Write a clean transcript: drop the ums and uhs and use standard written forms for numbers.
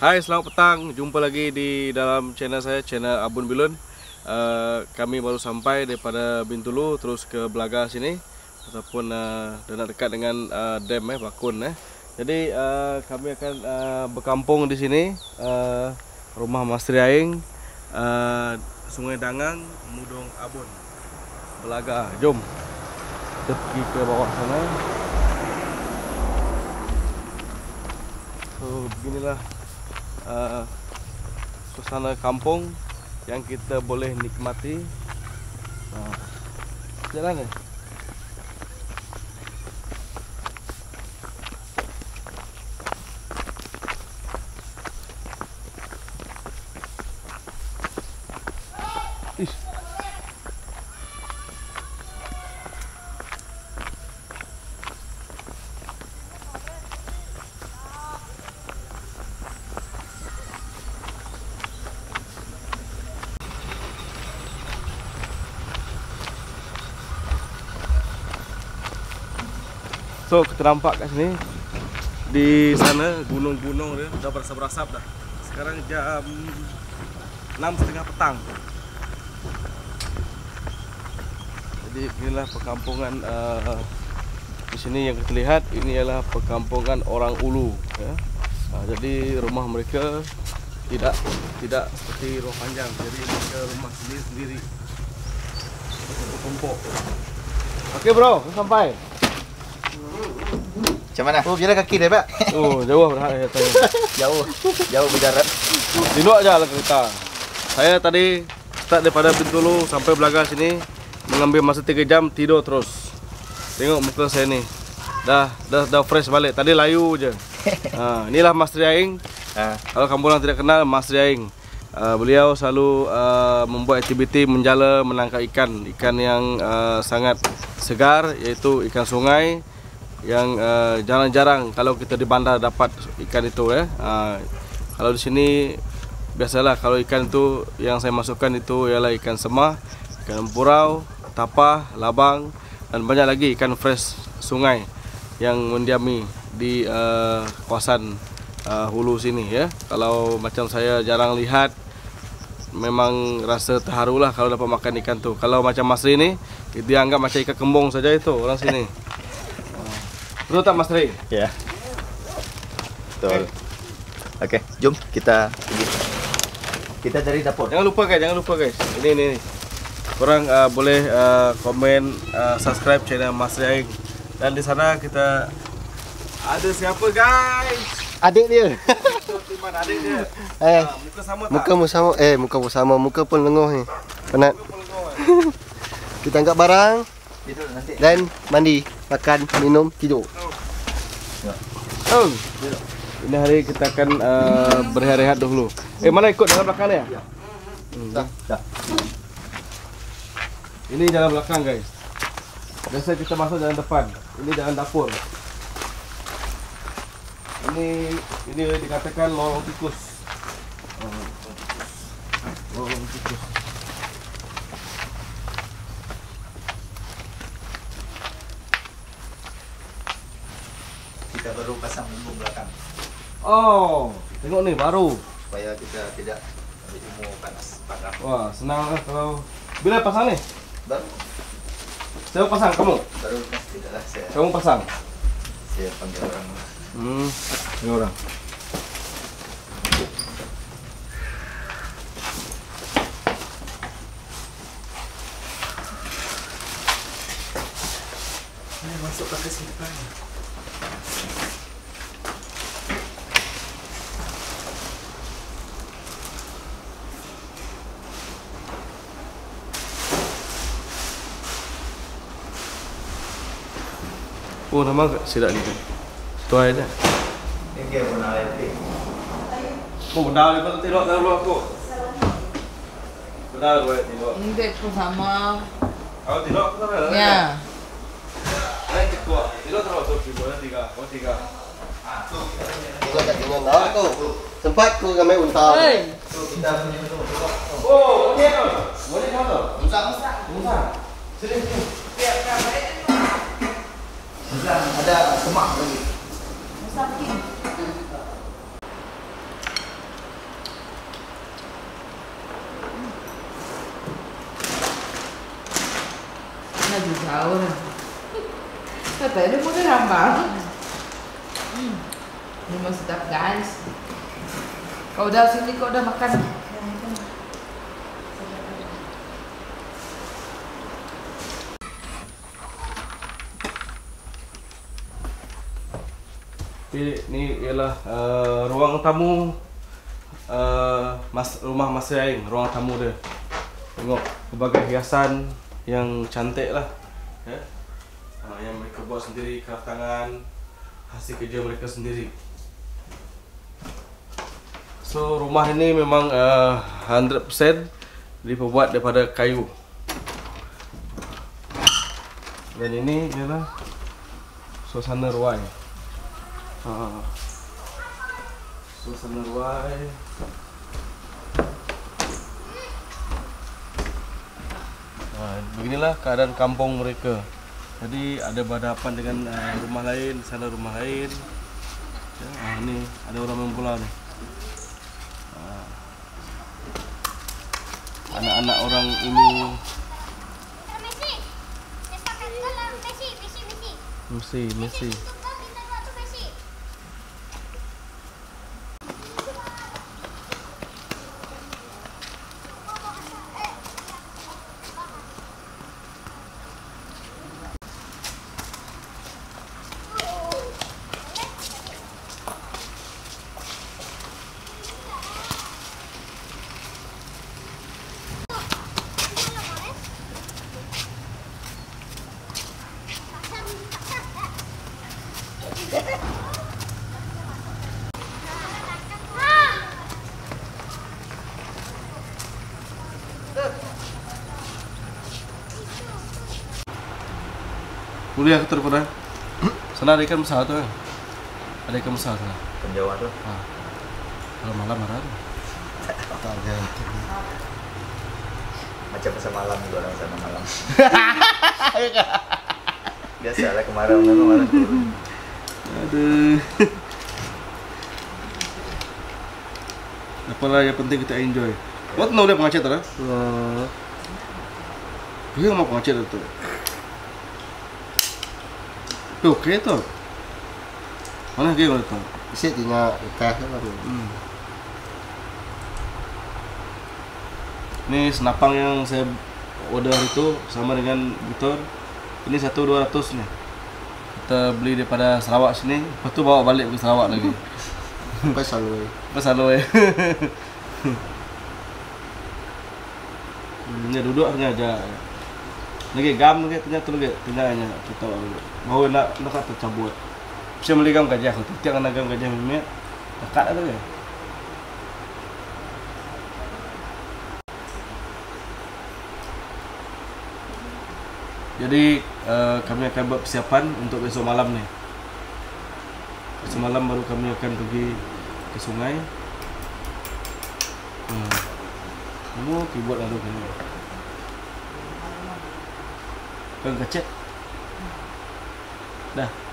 Hai, selamat petang. Jumpa lagi di dalam channel saya, channel Abun Bilun. Kami baru sampai daripada Bintulu terus ke Belaga sini, ataupun dan dekat dengan dam Bakun. Jadi kami akan berkampung di sini, rumah Mas Triaing, Sungai Dangang, Mudong Abun, Belaga. Jom kita pergi ke bawah sana. So beginilah suasana kampung yang kita boleh nikmati. Jalan ya. So kita nampak kat sini, di sana gunung-gunung dia dah berasap-asap dah. Sekarang jam 6:30 petang. Jadi inilah perkampungan di sini yang kita lihat. Ini adalah perkampungan orang Ulu. Ya. Jadi rumah mereka tidak seperti rumah panjang. Jadi mereka rumah sendiri-sendiri. Tumpuk-tumpuk. Okey bro, sampai. Macam mana? Oh, jalan kaki dia, Pak. Oh, jauh berhak tanya. Jauh berjarak. Tinduk aja lah kereta. Saya tadi start daripada Bintulu sampai Belaga sini, mengambil masa 3 jam, tidur terus. Tengok muka saya ni. Dah fresh balik. Tadi layu je. Inilah Mas Triaing. Kalau kamu orang tidak kenal Mas Triaing, beliau selalu membuat aktiviti menjala, menangkap ikan yang sangat segar, iaitu ikan sungai yang jarang-jarang kalau kita di bandar dapat ikan itu ya. Kalau di sini biasalah kalau ikan itu yang saya masukkan itu ialah ikan semah, ikan empurau, tapah, labang, dan banyak lagi ikan fresh sungai yang mendiami di kawasan hulu sini ya. Kalau macam saya jarang lihat, memang rasa terharulah kalau dapat makan ikan tu. Kalau macam Mas Tri ni, dia anggap macam ikan kembung saja itu orang sini. Betul tak Mas Tri? Ya. Betul. Okey, jom kita pergi. Kita dari dapur. Jangan lupa guys. Ini. Korang boleh komen, subscribe channel Mas Triaing. Dan di sana kita ada siapa guys? Adik dia. Timan adik dia. Muka sama tak? Muka sama. Muka pun lenguh ni. Penat. Kita angkat barang. Tidur nanti. Dan mandi, makan, minum, tidur. Ini hari kita akan berehat-rehat dulu. Mana ikut dalam belakang ni ya? Dah. Ini jalan belakang guys. Biasa kita masuk jalan depan. Ini jalan dapur. Ini dikatakan lorong tikus. Lorong tikus. Kita baru pasang bumbung belakang. Oh, tengok ni baru. Supaya kita tidak ambil ilmu panas padam. Wah, senang lah kalau. Bila pasang ni? Baru Saya pasang, kamu? tidaklah saya. Kamu pasang? Saya panggil orang. Ini orang. Ini masuk pakai simpan. Oh, nama sidak ni kan. Tu aja. Ini dia pun ada lagi. Oh, benda ni pun tidak dalam aku. Benda dua tidak. Hindi po sama. Aku tidak aku tak. Ya. Lain ketua. Tidak terlalu tu tiga. Tengok kat tengok lah tu. Sempat ku ramai unta. Hey. Kita punya tu. Oh, okey tu. Boleh mana? Musa. Sini. Ada semak lagi. Jauh lah. Katanya mau dirambang. Memang sedap guys. Kau udah sini, kau udah makan. Ini ialah ruang tamu rumah Mas Aing, ruang tamu dia. Tengok berbagai hiasan yang cantik lah, ya. Yang mereka buat sendiri, craft tangan, hasil kerja mereka sendiri. So rumah ini memang 100% diperbuat daripada kayu. Dan ini ialah suasana ruai. Suasana ruai. Beginilah keadaan kampung mereka. Jadi ada berhadapan dengan rumah lain, sana rumah lain. Ya, ini ada orang main bola nih. Anak-anak orang Ulu. Messi. Kuliah ke terpura. Sana ada ikan besar tuh. Ada ikan besar sana. Penjauhan tuh. Kalau malam ada. Tak ada. Macam masa malam juga orang sana malam. Biasa lah kemarau memang malam turun. Aduh. Apalah yang penting kita enjoy. What tahu dia pengacet lah? Dia mau pengacet tu. Tu okey tu. Mana dia kalau tu? Isi tinggal ikan lah tu. Ini senapang yang saya order itu sama dengan Victor. Ini 1.200 nih. Kita beli daripada Sarawak sini, lepas tu bawa balik ke Sarawak lagi. Pasal lu. Pasal lu. Ini duduk hanya aja. Lagi gam lagi ternyata lagi tinggalnya kita mau nak tercabut. Bisa beli gam gajah tu. Tiap nak gam gajah mimik. Dekat ada ke? Jadi kami akan buat persiapan untuk besok malam nih. Besok malam baru kami akan pergi ke sungai. Kamu keyboard lalu kan? Kan kecek. Dah.